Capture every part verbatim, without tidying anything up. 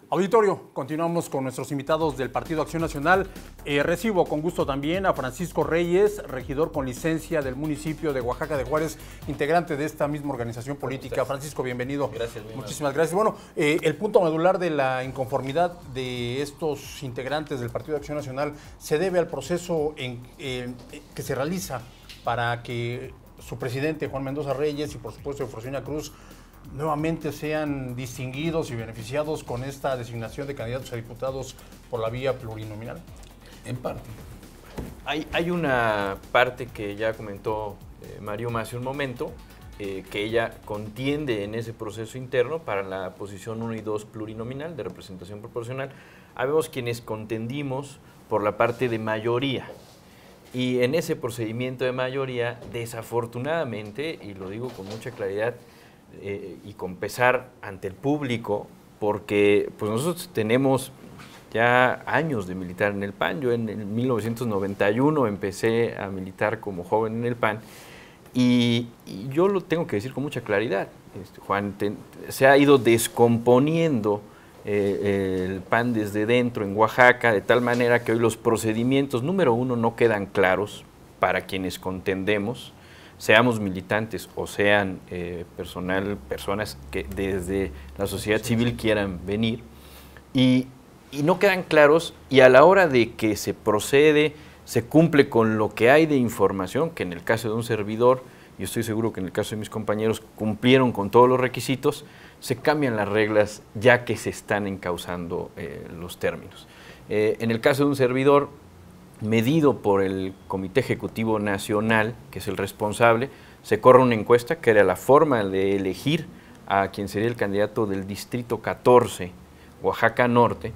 Auditorio, continuamos con nuestros invitados del Partido Acción Nacional. Eh, recibo con gusto también a Francisco Reyes, regidor con licencia del municipio de Oaxaca de Juárez, integrante de esta misma organización política. Francisco, bienvenido. Gracias. Muchísimas gracias. Bueno, eh, el punto medular de la inconformidad de estos integrantes del Partido Acción Nacional se debe al proceso en, eh, que se realiza para que su presidente, Juan Mendoza Reyes, y por supuesto Eufrosina Cruz, nuevamente sean distinguidos y beneficiados con esta designación de candidatos a diputados por la vía plurinominal. En parte. Hay, hay una parte que ya comentó eh, Mario hace un momento, eh, que ella contiende en ese proceso interno para la posición uno y dos plurinominal de representación proporcional. Habemos quienes contendimos por la parte de mayoría. Y en ese procedimiento de mayoría, desafortunadamente, y lo digo con mucha claridad, Eh, y con pesar ante el público, porque pues nosotros tenemos ya años de militar en el P A N. Yo en, en mil novecientos noventa y uno empecé a militar como joven en el P A N, y, y yo lo tengo que decir con mucha claridad. Este, Juan, te, se ha ido descomponiendo eh, el P A N desde dentro en Oaxaca, de tal manera que hoy los procedimientos, número uno, no quedan claros para quienes contendemos, seamos militantes o sean eh, personal, personas que desde la sociedad civil quieran venir, y, y no quedan claros, y a la hora de que se procede, se cumple con lo que hay de información, que en el caso de un servidor, y estoy seguro que en el caso de mis compañeros, cumplieron con todos los requisitos, se cambian las reglas ya que se están encauzando eh, los términos. Eh, en el caso de un servidor, medido por el Comité Ejecutivo Nacional, que es el responsable, se corre una encuesta que era la forma de elegir a quien sería el candidato del Distrito catorce, Oaxaca Norte,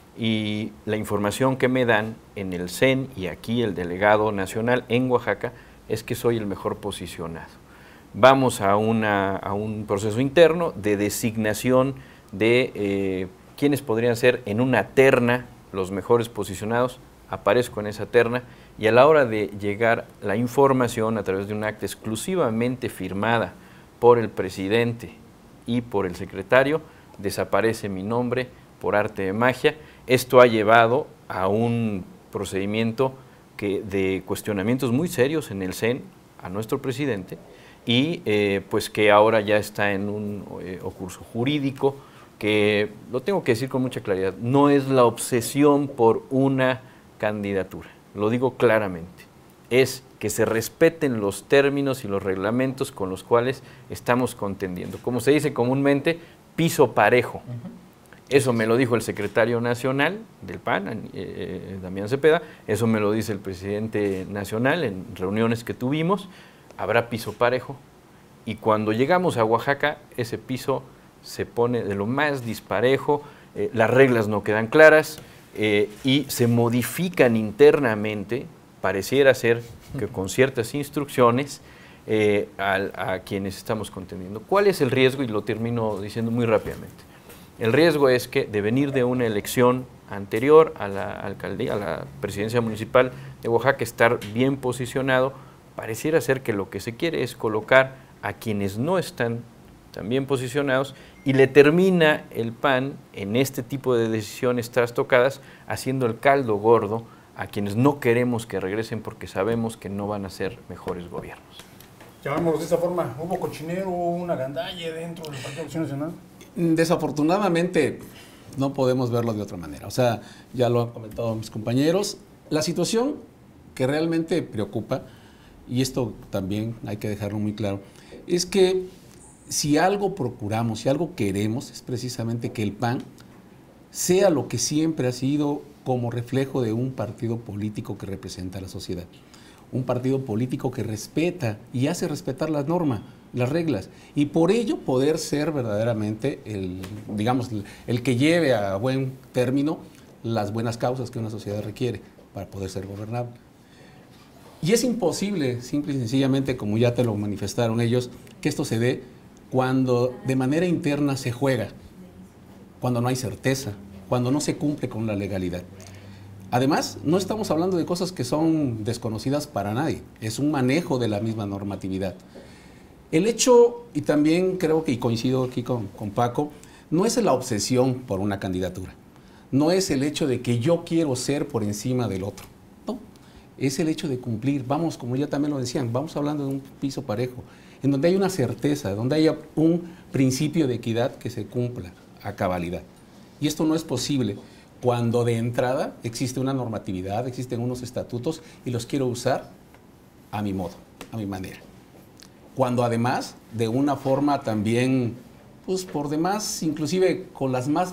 y la información que me dan en el C E N y aquí el delegado nacional en Oaxaca es que soy el mejor posicionado. Vamos a, una, a un proceso interno de designación de eh, quienes podrían ser en una terna los mejores posicionados. Aparezco en esa terna, y a la hora de llegar la información a través de un acta exclusivamente firmada por el presidente y por el secretario, desaparece mi nombre por arte de magia. Esto ha llevado a un procedimiento que, de cuestionamientos muy serios en el C E N a nuestro presidente, y eh, pues que ahora ya está en un eh, curso jurídico que, lo tengo que decir con mucha claridad, no es la obsesión por una candidatura, lo digo claramente, es que se respeten los términos y los reglamentos con los cuales estamos contendiendo. Como se dice comúnmente, piso parejo. Uh-huh. Eso me lo dijo el secretario nacional del P A N, eh, Damián Cepeda, eso me lo dice el presidente nacional en reuniones que tuvimos. Habrá piso parejo, y cuando llegamos a Oaxaca, ese piso se pone de lo más disparejo, eh, las reglas no quedan claras, Eh, y se modifican internamente, pareciera ser que con ciertas instrucciones, eh, a, a quienes estamos contendiendo. ¿Cuál es el riesgo? Y lo termino diciendo muy rápidamente. El riesgo es que de venir de una elección anterior a la alcaldía, a la presidencia municipal de Oaxaca, estar bien posicionado, pareciera ser que lo que se quiere es colocar a quienes no están tan bien posicionados, y le termina el P A N en este tipo de decisiones trastocadas haciendo el caldo gordo a quienes no queremos que regresen porque sabemos que no van a ser mejores gobiernos. Llamémoslo de esa forma, ¿hubo cochinero, hubo una gandalle dentro del Partido Acción Nacional? Desafortunadamente no podemos verlo de otra manera. O sea, ya lo han comentado mis compañeros, la situación que realmente preocupa, y esto también hay que dejarlo muy claro, es que si algo procuramos, si algo queremos, es precisamente que el P A N sea lo que siempre ha sido como reflejo de un partido político que representa a la sociedad. Un partido político que respeta y hace respetar las normas, las reglas, y por ello poder ser verdaderamente el, digamos, el que lleve a buen término las buenas causas que una sociedad requiere para poder ser gobernable. Y es imposible, simple y sencillamente, como ya te lo manifestaron ellos, que esto se dé cuando de manera interna se juega, cuando no hay certeza, cuando no se cumple con la legalidad. Además, no estamos hablando de cosas que son desconocidas para nadie, es un manejo de la misma normatividad. El hecho, y también creo que, y coincido aquí con, con Paco, no es la obsesión por una candidatura, no es el hecho de que yo quiero ser por encima del otro, no, es el hecho de cumplir. Vamos, como ya también lo decían, vamos hablando de un piso parejo, en donde hay una certeza, donde haya un principio de equidad que se cumpla a cabalidad. Y esto no es posible cuando de entrada existe una normatividad, existen unos estatutos y los quiero usar a mi modo, a mi manera. Cuando además, de una forma también, pues por demás, inclusive con las más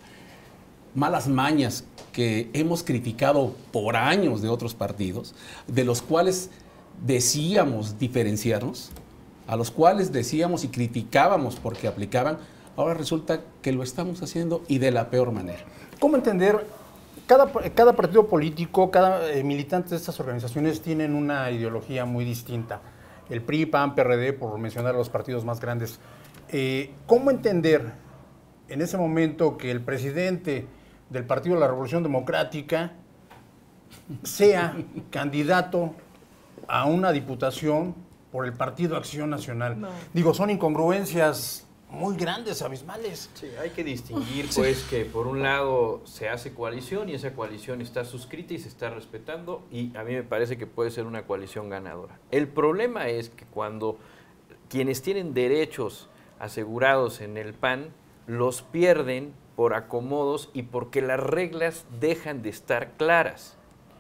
malas mañas que hemos criticado por años de otros partidos, de los cuales decíamos diferenciarnos, a los cuales decíamos y criticábamos porque aplicaban, ahora resulta que lo estamos haciendo y de la peor manera. ¿Cómo entender? Cada, cada partido político, cada eh, militante de estas organizaciones tienen una ideología muy distinta. El P R I, P A N, P R D, por mencionar a los partidos más grandes. Eh, ¿Cómo entender en ese momento que el presidente del Partido de la Revolución Democrática sea candidato a una diputación por el Partido Acción Nacional? No. Digo, son incongruencias muy grandes, abismales. Sí, hay que distinguir, pues, sí, que por un lado se hace coalición y esa coalición está suscrita y se está respetando, y a mí me parece que puede ser una coalición ganadora. El problema es que cuando quienes tienen derechos asegurados en el P A N los pierden por acomodos y porque las reglas dejan de estar claras.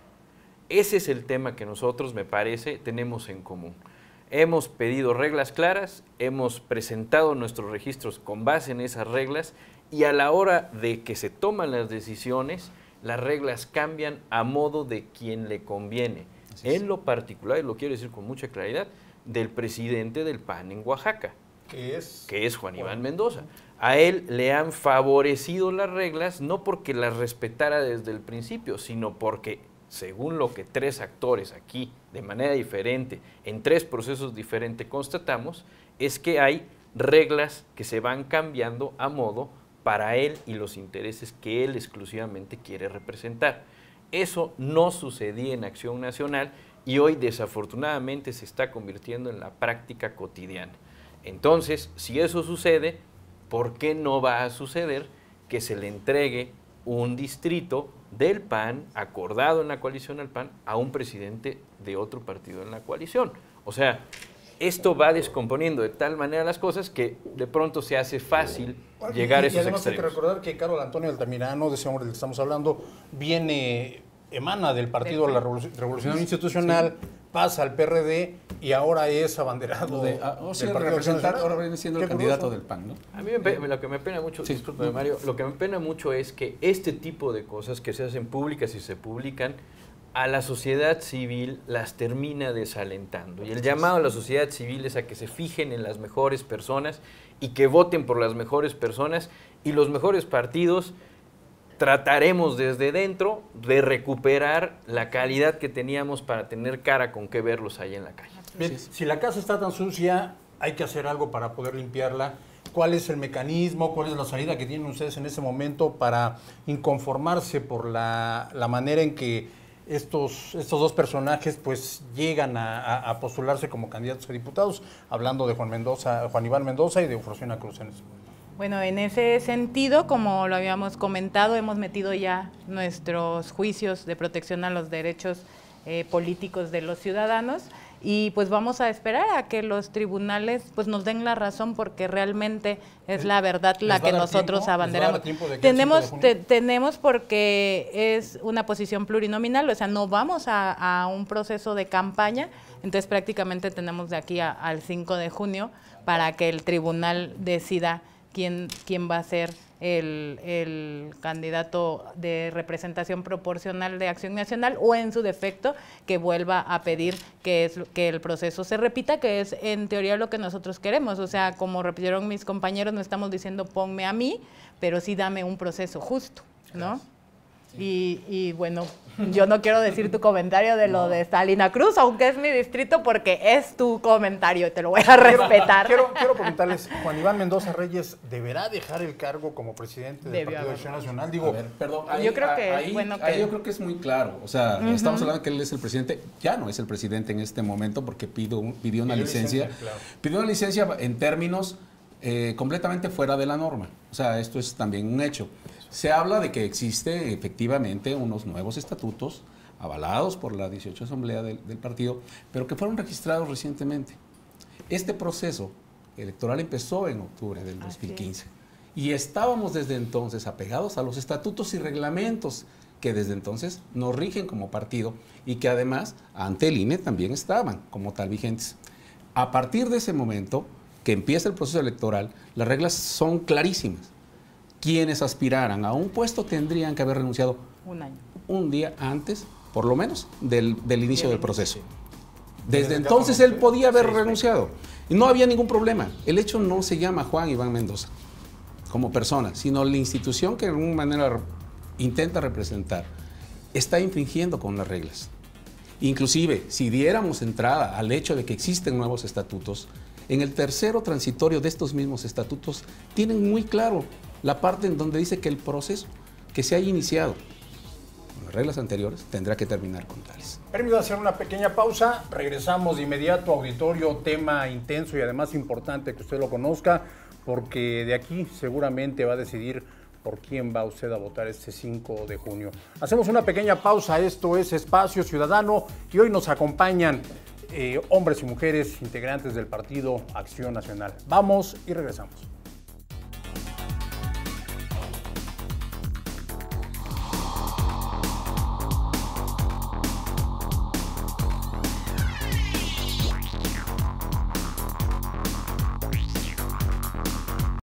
Ese es el tema que nosotros, me parece, tenemos en común. Hemos pedido reglas claras, hemos presentado nuestros registros con base en esas reglas y a la hora de que se toman las decisiones, las reglas cambian a modo de quien le conviene. En lo particular, y lo quiero decir con mucha claridad, del presidente del P A N en Oaxaca, que es, que es Juan Iván Mendoza. A él le han favorecido las reglas no porque las respetara desde el principio, sino porque, según lo que tres actores aquí, de manera diferente, en tres procesos diferentes constatamos, es que hay reglas que se van cambiando a modo para él y los intereses que él exclusivamente quiere representar. Eso no sucedía en Acción Nacional y hoy desafortunadamente se está convirtiendo en la práctica cotidiana. Entonces, si eso sucede, ¿por qué no va a suceder que se le entregue un distrito del P A N, acordado en la coalición al P A N, a un presidente de otro partido en la coalición? O sea, esto va descomponiendo de tal manera las cosas que de pronto se hace fácil bueno, llegar y, a esos y además extremos. Hay que recordar que Carlos Antonio Altamirano, de ese hombre del que estamos hablando, viene, emana del Partido de la Revolución, Revolución Institucional, sí, pasa al P R D y ahora es abanderado de, a, o sea, del Partido representar, ahora viene siendo el candidato del P A N, ¿no? A mí me, lo que me pena mucho, sí, disculpe, Mario, lo que me pena mucho es que este tipo de cosas que se hacen públicas y se publican, a la sociedad civil las termina desalentando. Y el llamado a la sociedad civil es a que se fijen en las mejores personas y que voten por las mejores personas, y los mejores partidos trataremos desde dentro de recuperar la calidad que teníamos para tener cara con qué verlos ahí en la calle. Bien, si la casa está tan sucia, hay que hacer algo para poder limpiarla. ¿Cuál es el mecanismo, cuál es la salida que tienen ustedes en ese momento para inconformarse por la, la manera en que estos, estos dos personajes pues llegan a, a, a postularse como candidatos a diputados? Hablando de Juan Mendoza, Juan Iván Mendoza y de Eufrosina Cruz en ese momento. Bueno, en ese sentido, como lo habíamos comentado, hemos metido ya nuestros juicios de protección a los derechos eh, políticos de los ciudadanos, y pues vamos a esperar a que los tribunales pues nos den la razón, porque realmente es la verdad la que nosotros abanderamos. Tenemos, te, tenemos porque es una posición plurinominal, o sea, no vamos a, a un proceso de campaña, entonces prácticamente tenemos de aquí a, al cinco de junio para que el tribunal decida quién, quién va a ser el, el candidato de representación proporcional de Acción Nacional, o en su defecto que vuelva a pedir que, es, que el proceso se repita, que es en teoría lo que nosotros queremos. O sea, como repitieron mis compañeros, no estamos diciendo ponme a mí, pero sí dame un proceso justo, ¿no? Y, y bueno, yo no quiero decir tu comentario de lo no. de Salina Cruz, aunque es mi distrito, porque es tu comentario, te lo voy a respetar. Quiero, quiero preguntarles, ¿Juan Iván Mendoza Reyes deberá dejar el cargo como presidente del Debió Partido de Acción Nacional? Digo, ver, perdón, ahí, yo creo que, ahí, bueno, que... ahí yo creo que es muy claro. O sea, uh-huh. estamos hablando que él es el presidente, ya no es el presidente en este momento porque pidió, pidió una pidió licencia, licencia claro. pidió una licencia en términos eh, completamente fuera de la norma. O O sea, esto es también un hecho. Se habla de que existe efectivamente unos nuevos estatutos avalados por la dieciocho Asamblea del, del partido, pero que fueron registrados recientemente. Este proceso electoral empezó en octubre del dos mil quince y estábamos desde entonces apegados a los estatutos y reglamentos que desde entonces nos rigen como partido y que además ante el I N E también estaban como tal vigentes. A partir de ese momento que empieza el proceso electoral, las reglas son clarísimas. Quienes aspiraran a un puesto tendrían que haber renunciado un año, un día antes, por lo menos, del, del inicio del proceso. Desde Desde entonces caso, él podía haber seis renunciado y no había ningún problema. El hecho no se llama Juan Iván Mendoza como persona, sino la institución que de alguna manera intenta representar está infringiendo con las reglas. Inclusive, si diéramos entrada al hecho de que existen nuevos estatutos, en el tercero transitorio de estos mismos estatutos tienen muy claro la parte en donde dice que el proceso que se haya iniciado con las reglas anteriores tendrá que terminar con tales. Permítame hacer una pequeña pausa, regresamos de inmediato, auditorio, tema intenso y además importante que usted lo conozca, porque de aquí seguramente va a decidir por quién va usted a votar este cinco de junio. Hacemos una pequeña pausa, esto es Espacio Ciudadano y hoy nos acompañan eh, hombres y mujeres integrantes del Partido Acción Nacional. Vamos y regresamos.